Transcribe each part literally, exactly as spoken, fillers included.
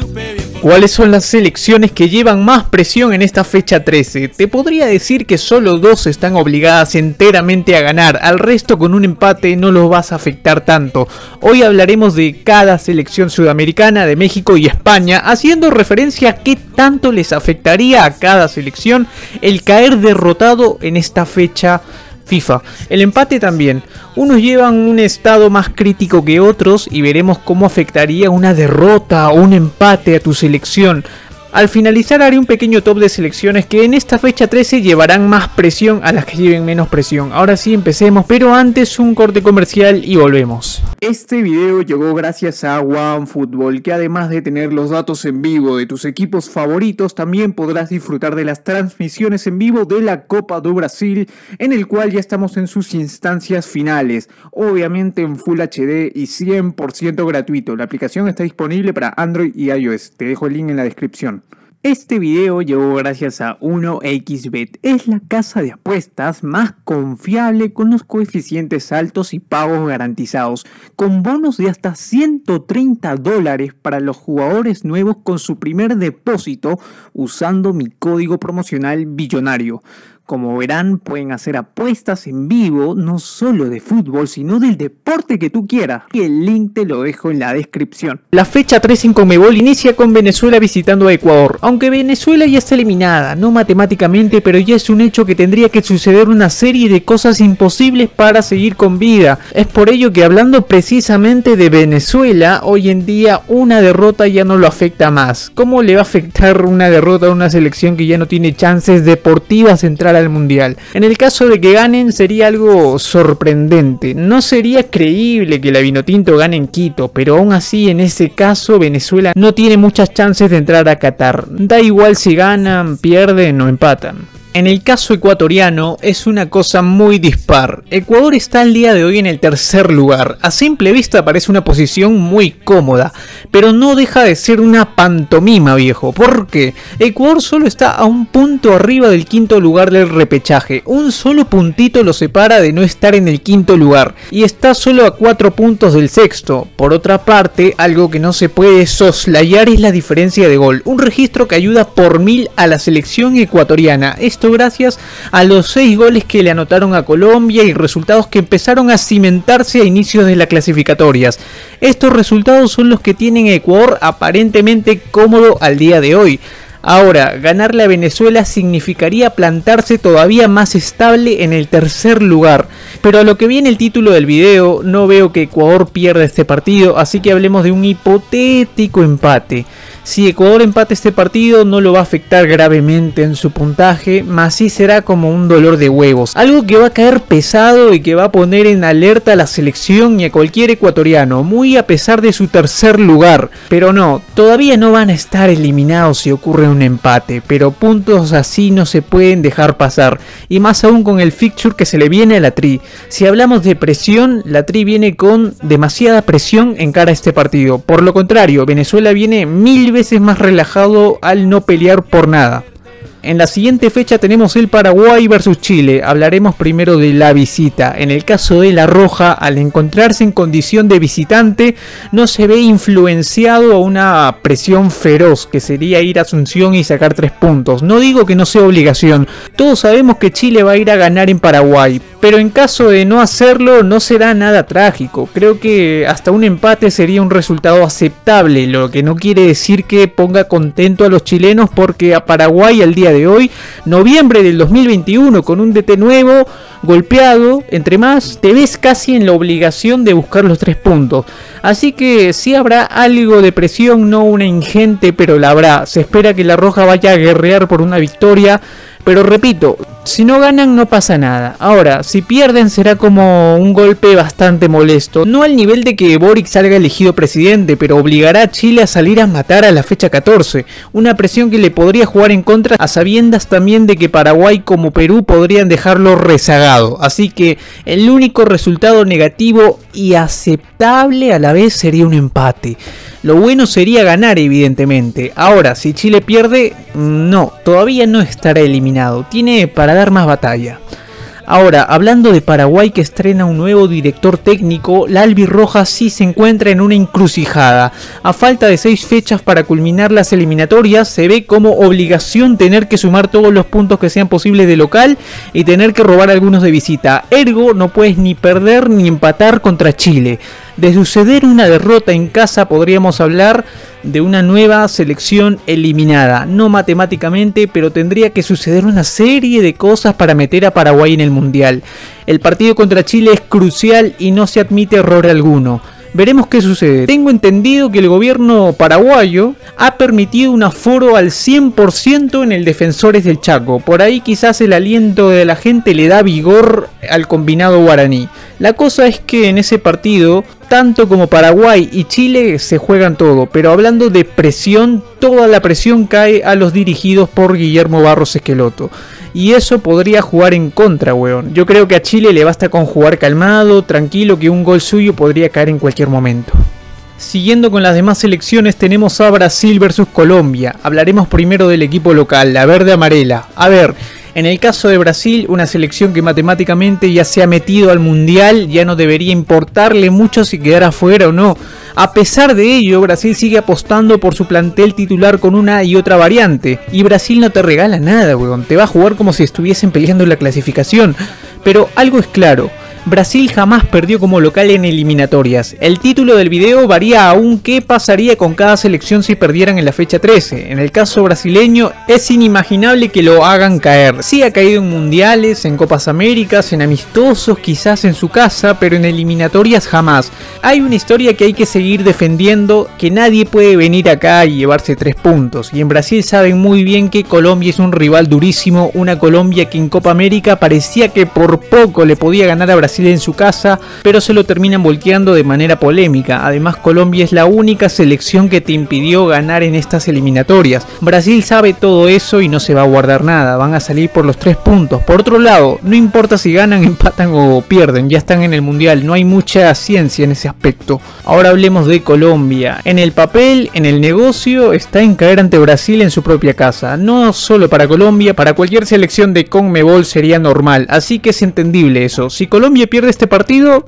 ¿Cuáles son las selecciones que llevan más presión en esta fecha trece? Te podría decir que solo dos están obligadas enteramente a ganar, al resto con un empate no los vas a afectar tanto. Hoy hablaremos de cada selección sudamericana, de México y España, haciendo referencia a qué tanto les afectaría a cada selección el caer derrotado en esta fecha FIFA. El empate también. Unos llevan un estado más crítico que otros y veremos cómo afectaría una derrota o un empate a tu selección. Al finalizar haré un pequeño top de selecciones que en esta fecha trece llevarán más presión a las que lleven menos presión. Ahora sí, empecemos, pero antes un corte comercial y volvemos. Este video llegó gracias a OneFootball, que además de tener los datos en vivo de tus equipos favoritos, también podrás disfrutar de las transmisiones en vivo de la Copa do Brasil, en el cual ya estamos en sus instancias finales, obviamente en Full H D y cien por ciento gratuito. La aplicación está disponible para Android y iOS, te dejo el link en la descripción. Este video llegó gracias a uno equis bet, es la casa de apuestas más confiable con los coeficientes altos y pagos garantizados, con bonos de hasta ciento treinta dólares para los jugadores nuevos con su primer depósito usando mi código promocional billonario. Como verán, pueden hacer apuestas en vivo, no solo de fútbol, sino del deporte que tú quieras. Y el link te lo dejo en la descripción. La fecha trece en Conmebol inicia con Venezuela visitando a Ecuador. Aunque Venezuela ya está eliminada, no matemáticamente, pero ya es un hecho que tendría que suceder una serie de cosas imposibles para seguir con vida. Es por ello que, hablando precisamente de Venezuela, hoy en día una derrota ya no lo afecta más. ¿Cómo le va a afectar una derrota a una selección que ya no tiene chances deportivas de entrar a al mundial? En el caso de que ganen sería algo sorprendente. No sería creíble que la Vinotinto gane en Quito, pero aún así en ese caso Venezuela no tiene muchas chances de entrar a Qatar. Da igual si ganan, pierden o empatan. En el caso ecuatoriano es una cosa muy dispar. Ecuador está al día de hoy en el tercer lugar. A simple vista parece una posición muy cómoda, pero no deja de ser una pantomima, viejo. ¿Por qué? Ecuador solo está a un punto arriba del quinto lugar del repechaje. Un solo puntito lo separa de no estar en el quinto lugar y está solo a cuatro puntos del sexto. Por otra parte, algo que no se puede soslayar es la diferencia de gol. Un registro que ayuda por mil a la selección ecuatoriana. Esto gracias a los seis goles que le anotaron a Colombia y resultados que empezaron a cimentarse a inicios de las clasificatorias. Estos resultados son los que tienen a Ecuador aparentemente cómodo al día de hoy. Ahora, ganarle a Venezuela significaría plantarse todavía más estable en el tercer lugar. Pero a lo que viene el título del video, no veo que Ecuador pierda este partido, así que hablemos de un hipotético empate. Si Ecuador empata este partido no lo va a afectar gravemente en su puntaje, mas sí será como un dolor de huevos. Algo que va a caer pesado y que va a poner en alerta a la selección y a cualquier ecuatoriano, muy a pesar de su tercer lugar. Pero no, todavía no van a estar eliminados si ocurre un empate, pero puntos así no se pueden dejar pasar. Y más aún con el fixture que se le viene a la Tri. Si hablamos de presión, la Tri viene con demasiada presión en cara a este partido. Por lo contrario, Venezuela viene mil veces más relajado al no pelear por nada. En la siguiente fecha tenemos el Paraguay versus Chile. Hablaremos primero de la visita. En el caso de La Roja, al encontrarse en condición de visitante, no se ve influenciado a una presión feroz, que sería ir a Asunción y sacar tres puntos. No digo que no sea obligación. Todos sabemos que Chile va a ir a ganar en Paraguay, pero en caso de no hacerlo, no será nada trágico. Creo que hasta un empate sería un resultado aceptable, lo que no quiere decir que ponga contento a los chilenos, porque a Paraguay al día de hoy, noviembre del dos mil veintiuno, con un D T nuevo, golpeado, entre más, te ves casi en la obligación de buscar los tres puntos. Así que sí habrá algo de presión, no una ingente, pero la habrá. Se espera que La Roja vaya a guerrear por una victoria, pero repito, si no ganan no pasa nada. Ahora, si pierden será como un golpe bastante molesto. No al nivel de que Boric salga elegido presidente, pero obligará a Chile a salir a matar a la fecha catorce. Una presión que le podría jugar en contra, a sabiendas también de que Paraguay como Perú podrían dejarlo rezagado. Así que el único resultado negativo y aceptable a la vez sería un empate. Lo bueno sería ganar, evidentemente. Ahora, si Chile pierde, no, todavía no estará eliminado. Tiene para dar más batalla. Ahora, hablando de Paraguay, que estrena un nuevo director técnico, la albirroja sí se encuentra en una encrucijada. A falta de seis fechas para culminar las eliminatorias, se ve como obligación tener que sumar todos los puntos que sean posibles de local y tener que robar algunos de visita. Ergo, no puedes ni perder ni empatar contra Chile. De suceder una derrota en casa, podríamos hablar de una nueva selección eliminada, no matemáticamente, pero tendría que suceder una serie de cosas para meter a Paraguay en el Mundial. El partido contra Chile es crucial y no se admite error alguno. Veremos qué sucede. Tengo entendido que el gobierno paraguayo ha permitido un aforo al cien por ciento en el Defensores del Chaco. Por ahí quizás el aliento de la gente le da vigor al combinado guaraní. La cosa es que en ese partido, tanto como Paraguay y Chile se juegan todo. Pero hablando de presión, toda la presión cae a los dirigidos por Guillermo Barros Esqueloto. Y eso podría jugar en contra, weón. Yo creo que a Chile le basta con jugar calmado, tranquilo, que un gol suyo podría caer en cualquier momento. Siguiendo con las demás selecciones, tenemos a Brasil versus Colombia. Hablaremos primero del equipo local, la verde amarela. A ver, en el caso de Brasil, una selección que matemáticamente ya se ha metido al Mundial, ya no debería importarle mucho si quedara fuera o no. A pesar de ello, Brasil sigue apostando por su plantel titular con una y otra variante. Y Brasil no te regala nada, weón. Te va a jugar como si estuviesen peleando en la clasificación. Pero algo es claro. Brasil jamás perdió como local en eliminatorias. El título del video varía aún qué pasaría con cada selección si perdieran en la fecha trece. En el caso brasileño es inimaginable que lo hagan caer. Sí ha caído en mundiales, en Copas Américas, en amistosos, quizás en su casa, pero en eliminatorias jamás. Hay una historia que hay que seguir defendiendo, que nadie puede venir acá y llevarse tres puntos. Y en Brasil saben muy bien que Colombia es un rival durísimo, una Colombia que en Copa América parecía que por poco le podía ganar a Brasil en su casa, pero se lo terminan volteando de manera polémica. Además, Colombia es la única selección que te impidió ganar en estas eliminatorias. Brasil sabe todo eso y no se va a guardar nada, van a salir por los tres puntos. Por otro lado, no importa si ganan, empatan o pierden, ya están en el Mundial, no hay mucha ciencia en ese aspecto. Ahora hablemos de Colombia. En el papel, en el negocio, está en caer ante Brasil en su propia casa. No solo para Colombia, para cualquier selección de CONMEBOL sería normal, así que es entendible eso. Si Colombia pierde este partido,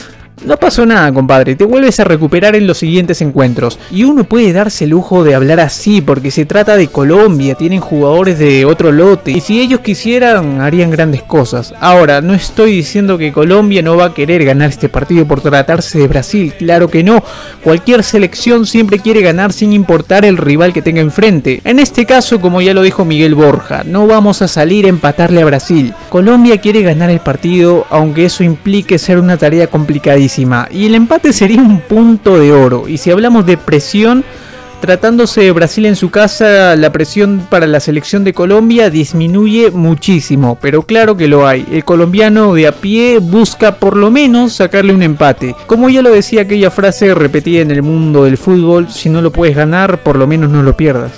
no pasó nada, compadre, te vuelves a recuperar en los siguientes encuentros. Y uno puede darse el lujo de hablar así porque se trata de Colombia, tienen jugadores de otro lote y si ellos quisieran harían grandes cosas. Ahora, no estoy diciendo que Colombia no va a querer ganar este partido por tratarse de Brasil, claro que no. Cualquier selección siempre quiere ganar sin importar el rival que tenga enfrente. En este caso, como ya lo dijo Miguel Borja, no vamos a salir a empatarle a Brasil. Colombia quiere ganar el partido, aunque eso implique ser una tarea complicadísima. Y el empate sería un punto de oro. Y si hablamos de presión, tratándose de Brasil en su casa, la presión para la selección de Colombia disminuye muchísimo, pero claro que lo hay. El colombiano de a pie busca por lo menos sacarle un empate. Como ya lo decía aquella frase repetida en el mundo del fútbol, si no lo puedes ganar, por lo menos no lo pierdas.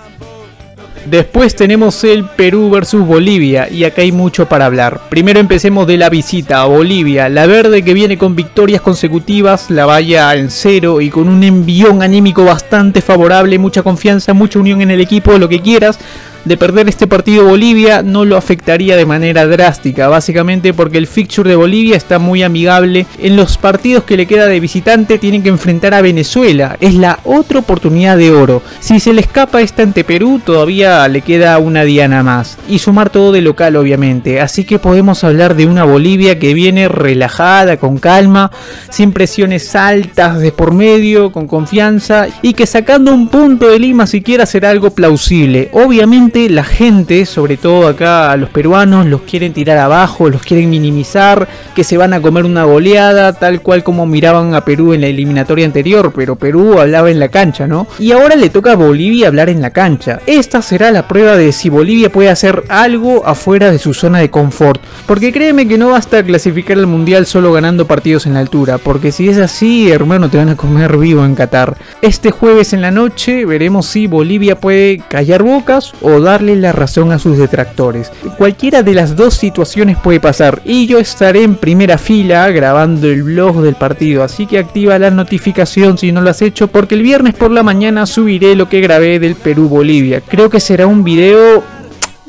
Después tenemos el Perú versus Bolivia y acá hay mucho para hablar. Primero empecemos de la visita a Bolivia. La verde, que viene con victorias consecutivas, la valla en cero y con un envión anímico bastante favorable, mucha confianza, mucha unión en el equipo, lo que quieras. De perder este partido Bolivia no lo afectaría de manera drástica, básicamente porque el fixture de Bolivia está muy amigable. En los partidos que le queda de visitante tienen que enfrentar a Venezuela, es la otra oportunidad de oro. Si se le escapa esta ante Perú, todavía le queda una diana más y sumar todo de local, obviamente. Así que podemos hablar de una Bolivia que viene relajada, con calma, sin presiones altas de por medio, con confianza, y que sacando un punto de Lima siquiera será algo plausible. Obviamente la gente, sobre todo acá a los peruanos, los quieren tirar abajo, los quieren minimizar, que se van a comer una goleada, tal cual como miraban a Perú en la eliminatoria anterior, pero Perú hablaba en la cancha, ¿no? Y ahora le toca a Bolivia hablar en la cancha. Esta será la prueba de si Bolivia puede hacer algo afuera de su zona de confort, porque créeme que no basta clasificar al Mundial solo ganando partidos en la altura, porque si es así, hermano, te van a comer vivo en Qatar. Este jueves en la noche veremos si Bolivia puede callar bocas o darle la razón a sus detractores. Cualquiera de las dos situaciones puede pasar y yo estaré en primera fila grabando el vlog del partido, así que activa la notificación si no lo has hecho, porque el viernes por la mañana subiré lo que grabé del Perú-Bolivia. Creo que será un video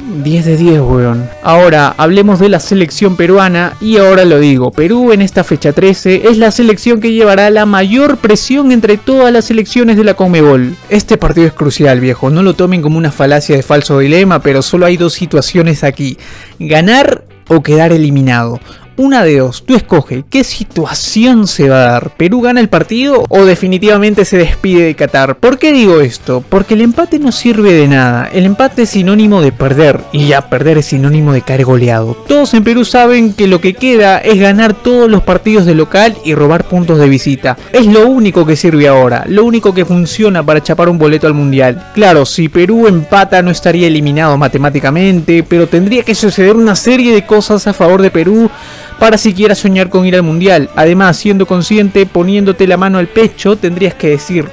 diez de diez, weón. Ahora, hablemos de la selección peruana y ahora lo digo. Perú en esta fecha trece es la selección que llevará la mayor presión entre todas las selecciones de la Conmebol. Este partido es crucial, viejo. No lo tomen como una falacia de falso dilema, pero solo hay dos situaciones aquí. Ganar o quedar eliminado. Una de dos, tú escoge qué situación se va a dar. ¿Perú gana el partido o definitivamente se despide de Qatar? ¿Por qué digo esto? Porque el empate no sirve de nada. El empate es sinónimo de perder y ya perder es sinónimo de caer goleado. Todos en Perú saben que lo que queda es ganar todos los partidos de local y robar puntos de visita. Es lo único que sirve ahora, lo único que funciona para chapar un boleto al mundial. Claro, si Perú empata no estaría eliminado matemáticamente, pero tendría que suceder una serie de cosas a favor de Perú para siquiera soñar con ir al mundial. Además, siendo consciente, poniéndote la mano al pecho, tendrías que decir: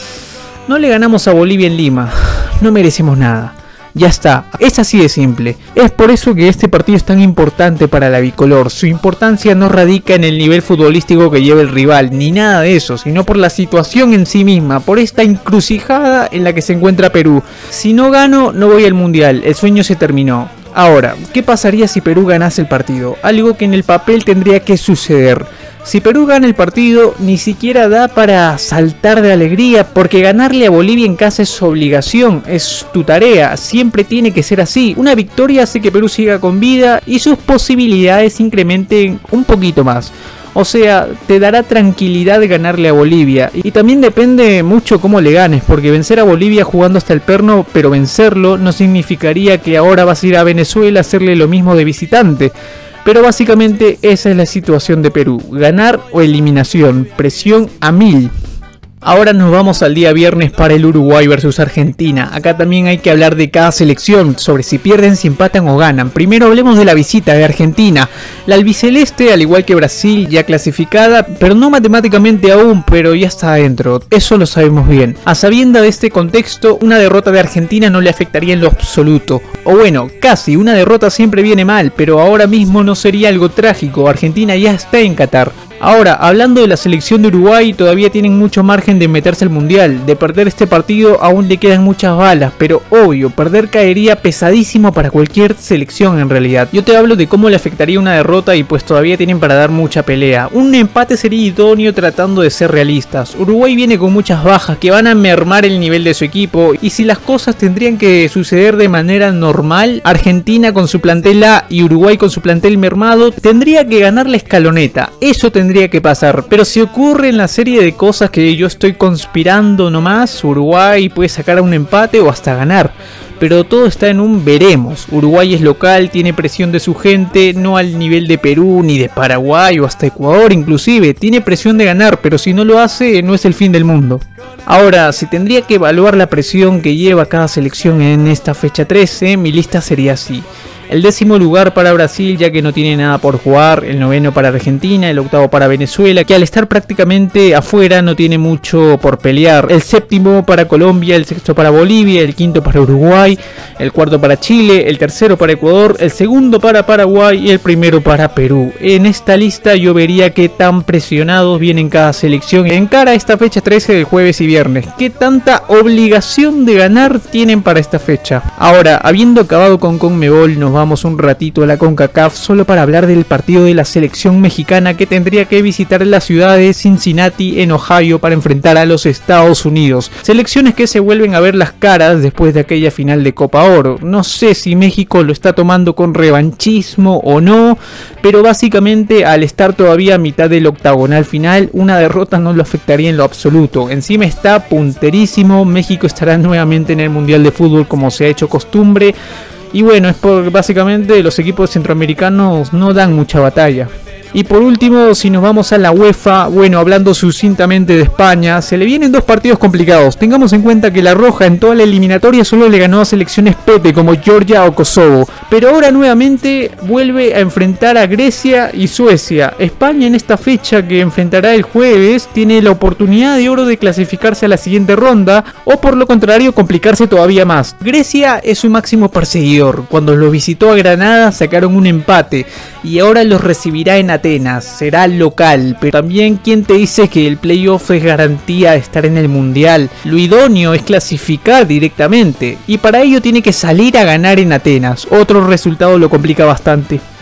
no le ganamos a Bolivia en Lima, no merecemos nada. Ya está, es así de simple. Es por eso que este partido es tan importante para la bicolor. Su importancia no radica en el nivel futbolístico que lleva el rival, ni nada de eso, sino por la situación en sí misma, por esta encrucijada en la que se encuentra Perú. Si no gano, no voy al mundial, el sueño se terminó. Ahora, ¿qué pasaría si Perú ganase el partido? Algo que en el papel tendría que suceder. Si Perú gana el partido, ni siquiera da para saltar de alegría, porque ganarle a Bolivia en casa es obligación, es tu tarea, siempre tiene que ser así. Una victoria hace que Perú siga con vida y sus posibilidades incrementen un poquito más. O sea, te dará tranquilidad ganarle a Bolivia. Y también depende mucho cómo le ganes, porque vencer a Bolivia jugando hasta el perno, pero vencerlo no significaría que ahora vas a ir a Venezuela a hacerle lo mismo de visitante. Pero básicamente esa es la situación de Perú, ganar o eliminación, presión a mil. Ahora nos vamos al día viernes para el Uruguay versus Argentina. Acá también hay que hablar de cada selección, sobre si pierden, si empatan o ganan. Primero hablemos de la visita de Argentina. La albiceleste, al igual que Brasil, ya clasificada, pero no matemáticamente aún, pero ya está adentro. Eso lo sabemos bien. A sabienda de este contexto, una derrota de Argentina no le afectaría en lo absoluto. O bueno, casi, una derrota siempre viene mal, pero ahora mismo no sería algo trágico. Argentina ya está en Qatar. Ahora, hablando de la selección de Uruguay, todavía tienen mucho margen de meterse al mundial. De perder este partido aún le quedan muchas balas, pero obvio, perder caería pesadísimo para cualquier selección en realidad. Yo te hablo de cómo le afectaría una derrota y pues todavía tienen para dar mucha pelea. Un empate sería idóneo tratando de ser realistas. Uruguay viene con muchas bajas que van a mermar el nivel de su equipo, y si las cosas tendrían que suceder de manera normal, Argentina con su plantel A y Uruguay con su plantel mermado tendría que ganar la escaloneta. Eso tendría que pasar, pero si ocurre en la serie de cosas que yo estoy conspirando nomás, Uruguay puede sacar un empate o hasta ganar, pero todo está en un veremos. Uruguay es local, tiene presión de su gente, no al nivel de Perú ni de Paraguay o hasta Ecuador inclusive, tiene presión de ganar, pero si no lo hace no es el fin del mundo. Ahora, si tendría que evaluar la presión que lleva cada selección en esta fecha trece, mi lista sería así. El décimo lugar para Brasil, ya que no tiene nada por jugar. El noveno para Argentina, el octavo para Venezuela, que al estar prácticamente afuera no tiene mucho por pelear. El séptimo para Colombia, el sexto para Bolivia, el quinto para Uruguay, el cuarto para Chile, el tercero para Ecuador, el segundo para Paraguay y el primero para Perú. En esta lista yo vería qué tan presionados vienen cada selección en cara a esta fecha trece del jueves y viernes. Qué tanta obligación de ganar tienen para esta fecha. Ahora, habiendo acabado con Conmebol, nos vamos un ratito a la CONCACAF solo para hablar del partido de la selección mexicana que tendría que visitar la ciudad de Cincinnati en Ohio para enfrentar a los Estados Unidos. Selecciones que se vuelven a ver las caras después de aquella final de Copa Oro. No sé si México lo está tomando con revanchismo o no, pero básicamente al estar todavía a mitad del octagonal final, una derrota no lo afectaría en lo absoluto. Encima está punterísimo, México estará nuevamente en el Mundial de Fútbol como se ha hecho costumbre. Y bueno, es porque básicamente los equipos centroamericanos no dan mucha batalla. Y por último, si nos vamos a la UEFA, bueno, hablando sucintamente de España, se le vienen dos partidos complicados. Tengamos en cuenta que la Roja en toda la eliminatoria solo le ganó a selecciones Pepe como Georgia o Kosovo. Pero ahora nuevamente vuelve a enfrentar a Grecia y Suecia. España en esta fecha que enfrentará el jueves tiene la oportunidad de oro de clasificarse a la siguiente ronda o por lo contrario complicarse todavía más. Grecia es su máximo perseguidor. Cuando lo visitó a Granada sacaron un empate. y ahora los recibirá en Atenas, será local, pero también ¿quién te dice que el playoff es garantía de estar en el mundial? Lo idóneo es clasificar directamente, y para ello tiene que salir a ganar en Atenas, otro resultado lo complica bastante.